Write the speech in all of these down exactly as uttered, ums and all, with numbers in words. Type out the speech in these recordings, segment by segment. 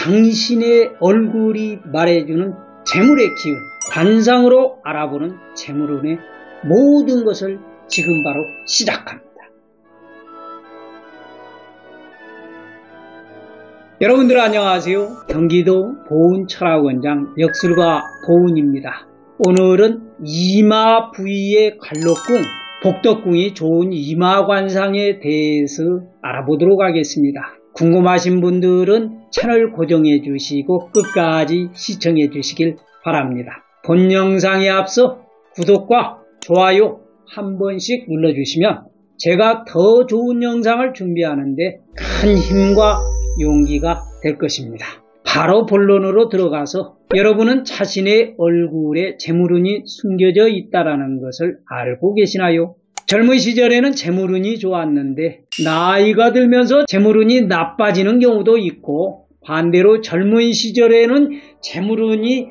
당신의 얼굴이 말해주는 재물의 기운, 관상으로 알아보는 재물운의 모든 것을 지금 바로 시작합니다. 여러분들 안녕하세요. 경기도 보은철학원장 역술가 보은입니다. 오늘은 이마 부위의 관록궁, 복덕궁이 좋은 이마 관상에 대해서 알아보도록 하겠습니다. 궁금하신 분들은 채널 고정해 주시고 끝까지 시청해 주시길 바랍니다. 본 영상에 앞서 구독과 좋아요 한 번씩 눌러주시면 제가 더 좋은 영상을 준비하는데 큰 힘과 용기가 될 것입니다. 바로 본론으로 들어가서 여러분은 자신의 얼굴에 재물운이 숨겨져 있다는 것을 알고 계시나요? 젊은 시절에는 재물운이 좋았는데 나이가 들면서 재물운이 나빠지는 경우도 있고, 반대로 젊은 시절에는 재물운이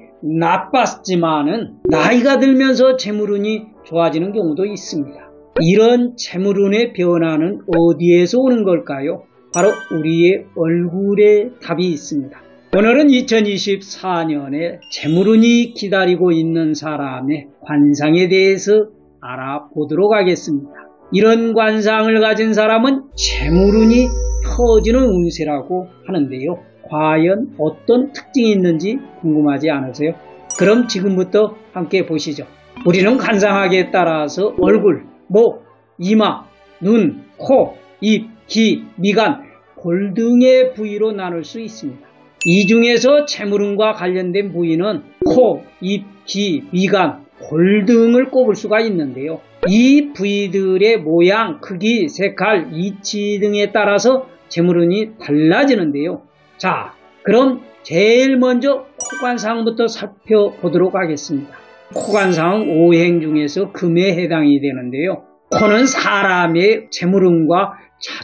나빴지만은 나이가 들면서 재물운이 좋아지는 경우도 있습니다. 이런 재물운의 변화는 어디에서 오는 걸까요? 바로 우리의 얼굴에 답이 있습니다. 오늘은 이천이십사 년에 재물운이 기다리고 있는 사람의 관상에 대해서 알아보도록 하겠습니다. 이런 관상을 가진 사람은 재물운이 터지는 운세라고 하는데요. 과연 어떤 특징이 있는지 궁금하지 않으세요? 그럼 지금부터 함께 보시죠. 우리는 관상학에 따라서 얼굴, 목, 이마, 눈, 코, 입, 귀, 미간, 골 등의 부위로 나눌 수 있습니다. 이 중에서 재물운과 관련된 부위는 코, 입, 귀, 미간, 골 등을 꼽을 수가 있는데요. 이 부위들의 모양, 크기, 색깔, 위치 등에 따라서 재물운이 달라지는데요. 자, 그럼 제일 먼저 코관상부터 살펴보도록 하겠습니다. 코관상은 오행 중에서 금에 해당이 되는데요. 코는 사람의 재물운과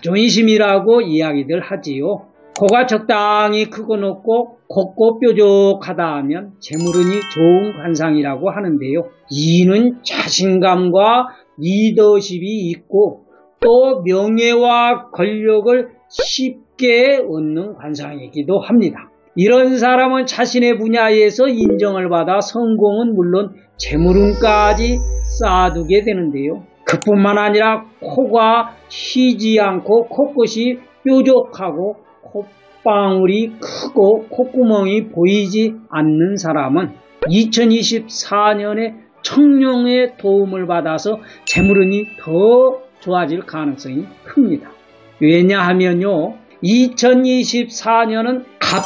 자존심이라고 이야기들 하지요. 코가 적당히 크고 높고 곱고 뾰족하다 하면 재물운이 좋은 관상이라고 하는데요. 이는 자신감과 리더십이 있고 또 명예와 권력을 쉽게 얻는 관상이기도 합니다. 이런 사람은 자신의 분야에서 인정을 받아 성공은 물론 재물운까지 쌓아두게 되는데요. 그뿐만 아니라 코가 휘지 않고 코끝이 뾰족하고 콧방울이 크고 콧구멍이 보이지 않는 사람은 이천이십사 년에 청룡의 도움을 받아서 재물운이 더 좋아질 가능성이 큽니다. 왜냐하면요, 이천이십사 년은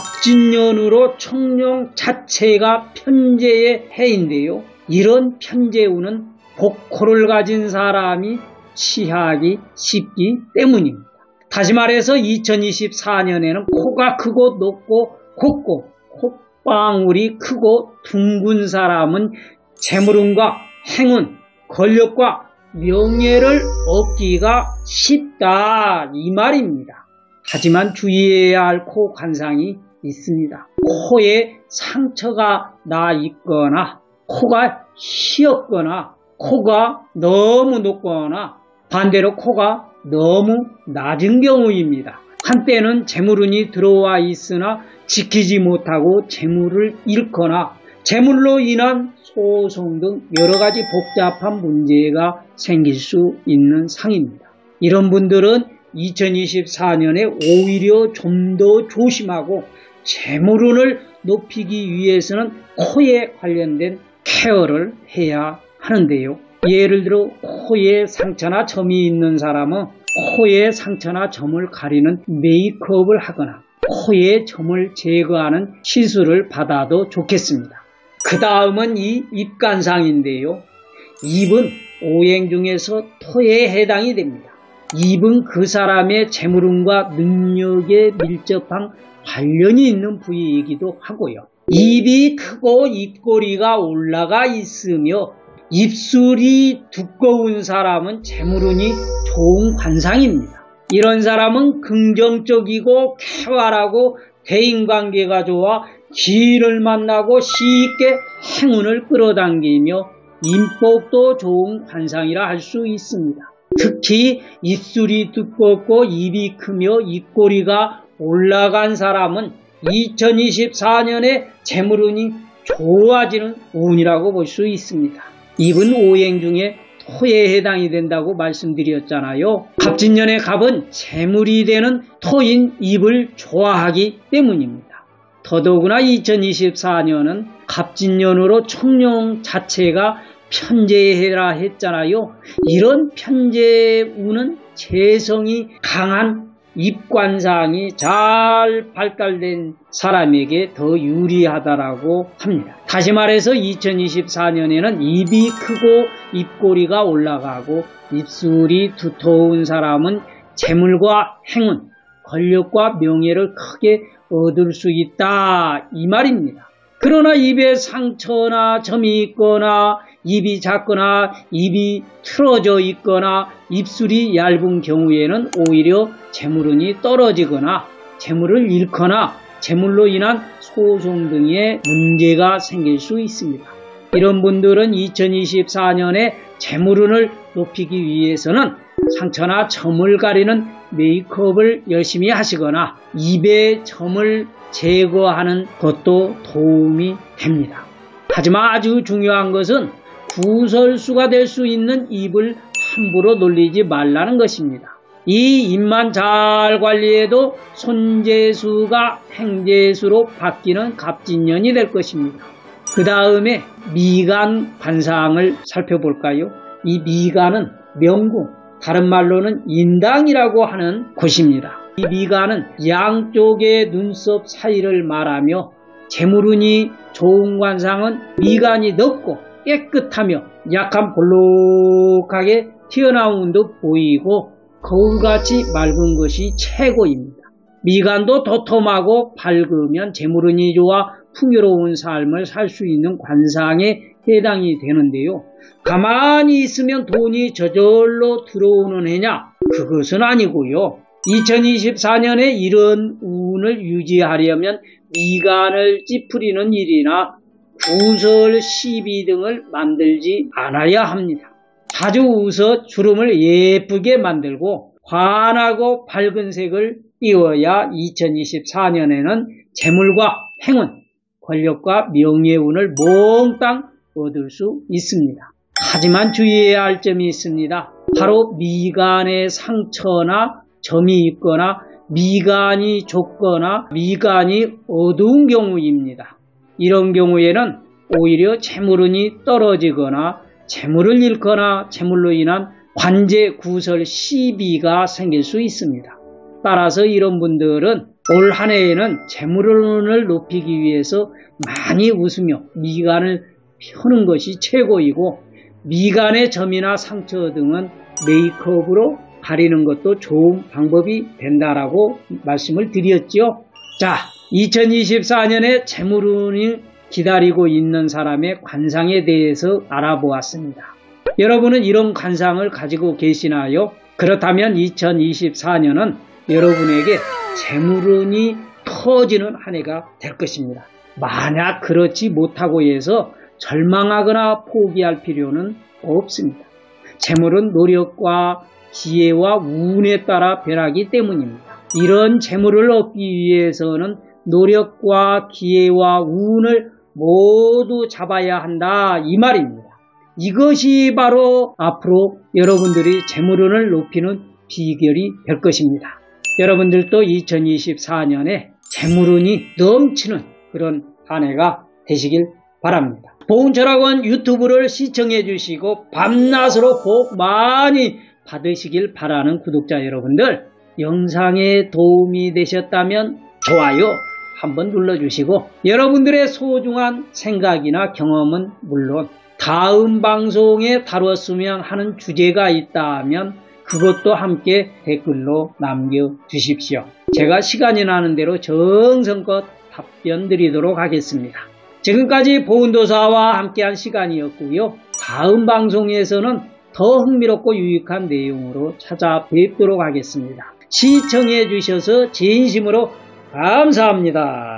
갑진년으로 청룡 자체가 편재의 해인데요. 이런 편재운은 복코를 가진 사람이 취하기 쉽기 때문입니다. 다시 말해서 이천이십사 년에는 코가 크고 높고 곱고 콧방울이 크고 둥근 사람은 재물운과 행운, 권력과 명예를 얻기가 쉽다 이 말입니다. 하지만 주의해야 할 코 관상이 있습니다. 코에 상처가 나 있거나 코가 휘었거나 코가 너무 높거나 반대로 코가 너무 낮은 경우입니다. 한때는 재물운이 들어와 있으나 지키지 못하고 재물을 잃거나 재물로 인한 소송 등 여러가지 복잡한 문제가 생길 수 있는 상입니다. 이런 분들은 이천이십사 년에 오히려 좀 더 조심하고 재물운을 높이기 위해서는 코에 관련된 케어를 해야 하는데요. 예를 들어 코에 상처나 점이 있는 사람은 코에 상처나 점을 가리는 메이크업을 하거나 코에 점을 제거하는 시술을 받아도 좋겠습니다. 그 다음은 이 입관상인데요. 입은 오행 중에서 토에 해당이 됩니다. 입은 그 사람의 재물운과 능력에 밀접한 관련이 있는 부위이기도 하고요. 입이 크고 입꼬리가 올라가 있으며 입술이 두꺼운 사람은 재물운이 좋은 관상입니다. 이런 사람은 긍정적이고 쾌활하고 대인관계가 좋아 기를 만나고 쉽게 행운을 끌어당기며 인복도 좋은 관상이라 할 수 있습니다. 특히 입술이 두껍고 입이 크며 입꼬리가 올라간 사람은 이천이십사 년에 재물운이 좋아지는 운이라고 볼 수 있습니다. 입은 오행 중에 토에 해당이 된다고 말씀드렸잖아요. 갑진년의 갑은 재물이 되는 토인 입을 좋아하기 때문입니다. 더더구나 이천이십사 년은 갑진년으로 청룡 자체가 편재해라 했잖아요. 이런 편재운은 재성이 강한 입관상이 잘 발달된 사람에게 더 유리하다라고 합니다. 다시 말해서 이천이십사 년에는 입이 크고 입꼬리가 올라가고 입술이 두터운 사람은 재물과 행운, 권력과 명예를 크게 얻을 수 있다 이 말입니다. 그러나 입에 상처나 점이 있거나 입이 작거나 입이 틀어져 있거나 입술이 얇은 경우에는 오히려 재물운이 떨어지거나 재물을 잃거나 재물로 인한 소송 등의 문제가 생길 수 있습니다. 이런 분들은 이천이십사 년에 재물운을 높이기 위해서는 상처나 점을 가리는 메이크업을 열심히 하시거나 입에 점을 제거하는 것도 도움이 됩니다. 하지만 아주 중요한 것은 구설수가 될 수 있는 입을 함부로 놀리지 말라는 것입니다. 이 입만 잘 관리해도 손재수가 행재수로 바뀌는 갑진년이 될 것입니다. 그 다음에 미간 관상을 살펴볼까요? 이 미간은 명궁, 다른 말로는 인당이라고 하는 곳입니다. 이 미간은 양쪽의 눈썹 사이를 말하며 재물운이 좋은 관상은 미간이 넓고 깨끗하며 약간 볼록하게 튀어나온 듯 보이고 거울같이 맑은 것이 최고입니다. 미간도 도톰하고 밝으면 재물운이 좋아 풍요로운 삶을 살 수 있는 관상에 해당이 되는데요. 가만히 있으면 돈이 저절로 들어오는 해냐? 그것은 아니고요. 이천이십사 년에 이런 운을 유지하려면 미간을 찌푸리는 일이나 구설, 시비 등을 만들지 않아야 합니다. 자주 웃어 주름을 예쁘게 만들고 환하고 밝은 색을 띄워야 이천이십사 년에는 재물과 행운, 권력과 명예운을 몽땅 얻을 수 있습니다. 하지만 주의해야 할 점이 있습니다. 바로 미간에 상처나 점이 있거나 미간이 좁거나 미간이 어두운 경우입니다. 이런 경우에는 오히려 재물운이 떨어지거나 재물을 잃거나 재물로 인한 관제, 구설, 시비가 생길 수 있습니다. 따라서 이런 분들은 올 한 해에는 재물운을 높이기 위해서 많이 웃으며 미간을 펴는 것이 최고이고 미간의 점이나 상처 등은 메이크업으로 가리는 것도 좋은 방법이 된다라고 말씀을 드렸죠. 자, 이천이십사 년에 재물운이 기다리고 있는 사람의 관상에 대해서 알아보았습니다. 여러분은 이런 관상을 가지고 계시나요? 그렇다면 이천이십사 년은 여러분에게 재물운이 터지는 한 해가 될 것입니다. 만약 그렇지 못하고 해서 절망하거나 포기할 필요는 없습니다. 재물은 노력과 지혜와 운에 따라 변하기 때문입니다. 이런 재물을 얻기 위해서는 노력과 기회와 운을 모두 잡아야 한다 이 말입니다. 이것이 바로 앞으로 여러분들이 재물운을 높이는 비결이 될 것입니다. 여러분들도 이천이십사 년에 재물운이 넘치는 그런 한 해가 되시길 바랍니다. 보훈철학원 유튜브를 시청해 주시고 밤낮으로 복 많이 받으시길 바라는 구독자 여러분들, 영상에 도움이 되셨다면 좋아요 한번 눌러주시고 여러분들의 소중한 생각이나 경험은 물론 다음 방송에 다뤘으면 하는 주제가 있다면 그것도 함께 댓글로 남겨주십시오. 제가 시간이 나는 대로 정성껏 답변 드리도록 하겠습니다. 지금까지 보훈도사와 함께한 시간이었고요. 다음 방송에서는 더 흥미롭고 유익한 내용으로 찾아뵙도록 하겠습니다. 시청해 주셔서 진심으로 감사합니다.